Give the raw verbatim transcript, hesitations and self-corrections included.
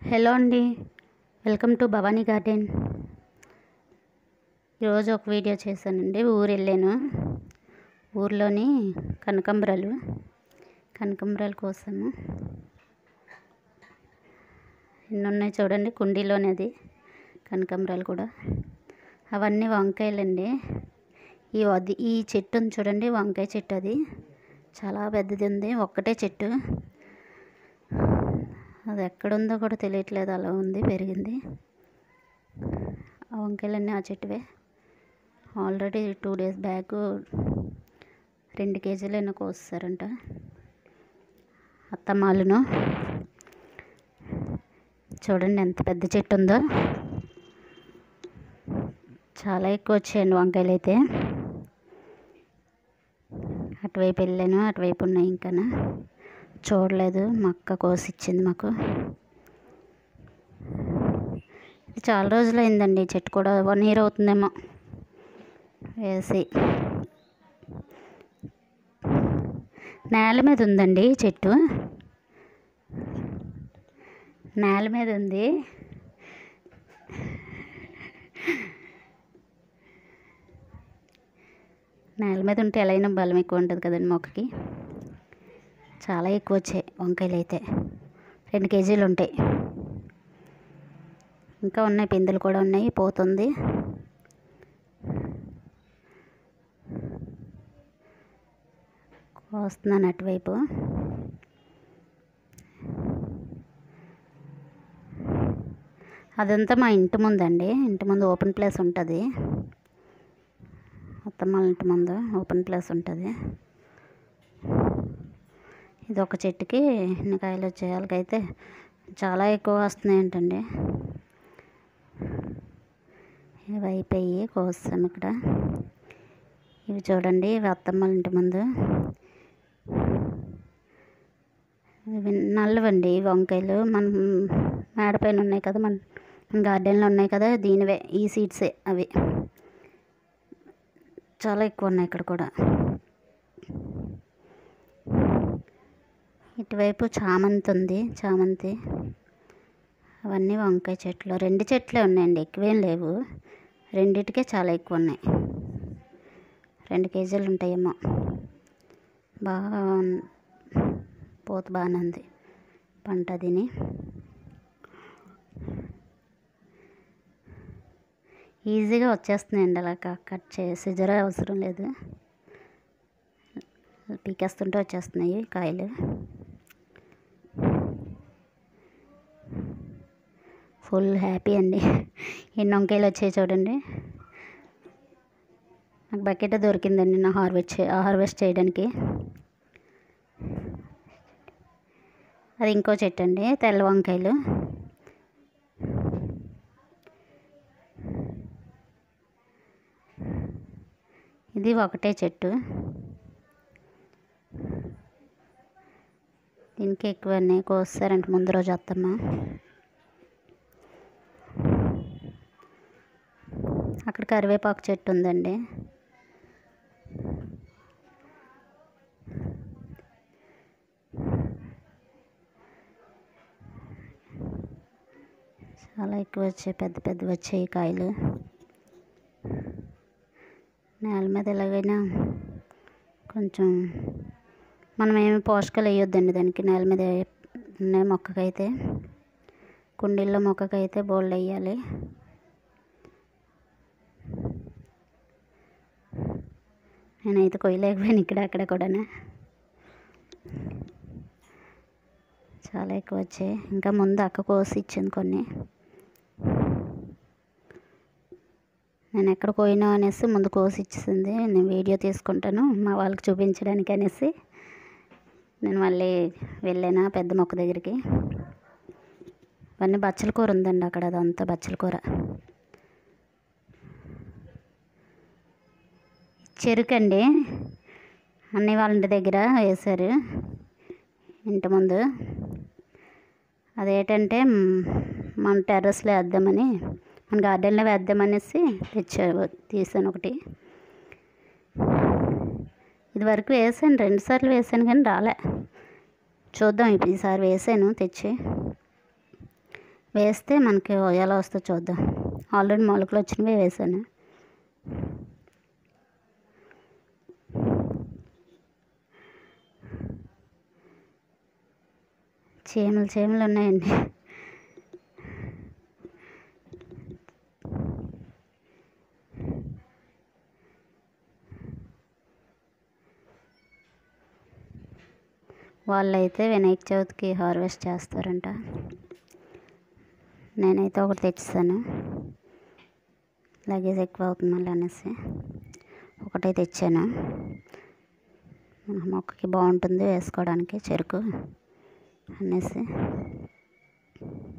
Hello అండి, welcome to Bhavani garden. ఈరోజు ఒక వీడియో చేశానండి. ఊరు వెళ్ళాను. ఊర్లోని కనకాంబరాలు కనకాంబరాల కోసము ఎన్ని ఉన్నాయి చూడండి, కుండీలోనేది కనకాంబరాలు కూడా. అవన్నీ వంకాయలండి. ఈ అది ఈ చెట్టు ఉంది చూడండి, వంకాయ చెట్టు. అది చాలా పెద్దది ఉంది, ఒక్కటే చెట్టు. అది ఎక్కడుందో కూడా తెలియట్లేదు, అలా ఉంది, పెరిగింది. ఆ వంకాయలన్నీ ఆ చెట్టువే. ఆల్రెడీ టూ డేస్ బ్యాక్ రెండు కేజీలు అయినా కోస్తారంట అత్తమ్మాలును. చూడండి ఎంత పెద్ద చెట్టు ఉందో. చాలా ఎక్కువ వచ్చాయండి వంకాయలు అయితే. అటువైపు వెళ్ళాను, అటువైపు ఉన్నాయి, ఇంకా చూడలేదు. మా అక్క కోసి ఇచ్చింది మాకు. ఇది చాలా రోజులు అయిందండి. చెట్టు కూడా వన్ ఇయర్ అవుతుందేమో వేసి. నేల మీద ఉందండి చెట్టు, నేల మీద ఉంది. నేల మీద ఉంటే ఎలా అయినా బలం ఎక్కువ ఉంటుంది కదండి మొక్కకి. చాలా ఎక్కువ వచ్చాయి వంకాయలు అయితే, రెండు కేజీలు ఉంటాయి. ఇంకా ఉన్నాయి, పిందెలు కూడా ఉన్నాయి, పోతుంది. వస్తున్నాను అటువైపు. అదంతా మా ఇంటి ముందండి. ఇంటి ముందు ఓపెన్ ప్లేస్ ఉంటుంది. అత్తమ్మ ఇంటి ముందు ఓపెన్ ప్లేస్ ఉంటుంది. ఇది ఒక చెట్టుకి ఎన్ని కాయలు వచ్చాయి. వాళ్ళకైతే చాలా ఎక్కువ వస్తున్నాయి ఏంటండి. ఇవి అయిపోయి కోస్తాం ఇక్కడ. ఇవి చూడండి, ఇవి అత్తమ్మ ఇంటి ముందు. ఇవి నల్లవండి ఈ వంకాయలు. మన మేడపైన ఉన్నాయి కదా, మన మన గార్డెన్లో ఉన్నాయి కదా, దీనివే, ఈ సీడ్సే అవి. చాలా ఎక్కువ ఉన్నాయి ఇక్కడ కూడా. ఇటువైపు చామంతి ఉంది, చామంతి. అవన్నీ వంకాయ చెట్లు. రెండు చెట్లే ఉన్నాయండి, ఎక్కువేం లేవు. రెండిటికే చాలా ఎక్కువ ఉన్నాయి. రెండు కేజీలు ఉంటాయేమో. బాగా పోత బాగానే ఉంది పంట. తిని ఈజీగా వచ్చేస్తున్నాయండి. అలా కట్ చేసి జర అవసరం లేదు, పీకేస్తుంటే వచ్చేస్తున్నాయి కాయలు. ఫుల్ హ్యాపీ అండి. ఎన్ని వంకాయలు వచ్చాయి చూడండి. నాకు బకెట్ దొరికిందండి నా హార్వెస్ట్ హార్వెస్ట్ చేయడానికి. అది ఇంకో చెట్టు అండి, తెల్ల వంకాయలు. ఇది ఒకటే చెట్టు, దీనికి ఎక్కువన్నీ కోస్తారంట ముందు రోజు అత్తమ్మ. అక్కడ కరివేపాకు చెట్టు ఉందండి. చాలా ఎక్కువ వచ్చాయి, పెద్ద పెద్ద వచ్చాయి కాయలు. నేల మీద ఎలాగైనా కొంచెం మనం ఏమి పోషకాలు వేయొద్దండి దానికి. నేల మీద ఉన్నాయి మొక్కకైతే, కుండీల్లో మొక్కకైతే బోల్డ్ వేయాలి. నేనైతే కొయ్యలేకపోయాను ఇక్కడ అక్కడ కూడా. చాలా ఎక్కువ వచ్చాయి. ఇంకా ముందు అక్క కోసి ఇచ్చింది కొన్ని. నేను ఎక్కడ పోయినా అనేసి ముందు కోసి ఇచ్చింది. నేను వీడియో తీసుకుంటాను మా వాళ్ళకి చూపించడానికి అనేసి నేను మళ్ళీ వెళ్ళాను పెద్ద మొక్క దగ్గరికి. ఇవన్నీ బచ్చల కూర ఉందండి అక్కడ, అదంతా బచ్చల కూర. చెరుకండి, అన్నీ వాళ్ళ ఇంటి దగ్గర వేశారు ఇంటి ముందు. అదేంటంటే మన టెర్రస్లో వేద్దామని, మన గార్డెన్లో వేద్దామనేసి తెచ్చారు, తీసాను ఒకటి. ఇది వరకు వేసాను, రెండుసార్లు వేసాను కానీ రాలే. చూద్దాం ఈసారి వేసాను తెచ్చి. వేస్తే మనకి ఎలా వస్తుందో చూద్దాం. ఆల్రెడీ మొలకలు వచ్చినవి వేసాను. చీమలు చీమలు ఉన్నాయండి. వాళ్ళైతే వినాయక చవితికి హార్వెస్ట్ చేస్తారంట. నేనైతే ఒకటి తెచ్చాను, లగేజ్ ఎక్కువ అవుతుంది మళ్ళీ అనేసి ఒకటే తెచ్చాను. మొక్కకి బాగుంటుంది వేసుకోవడానికి చెరుకు అనేసి.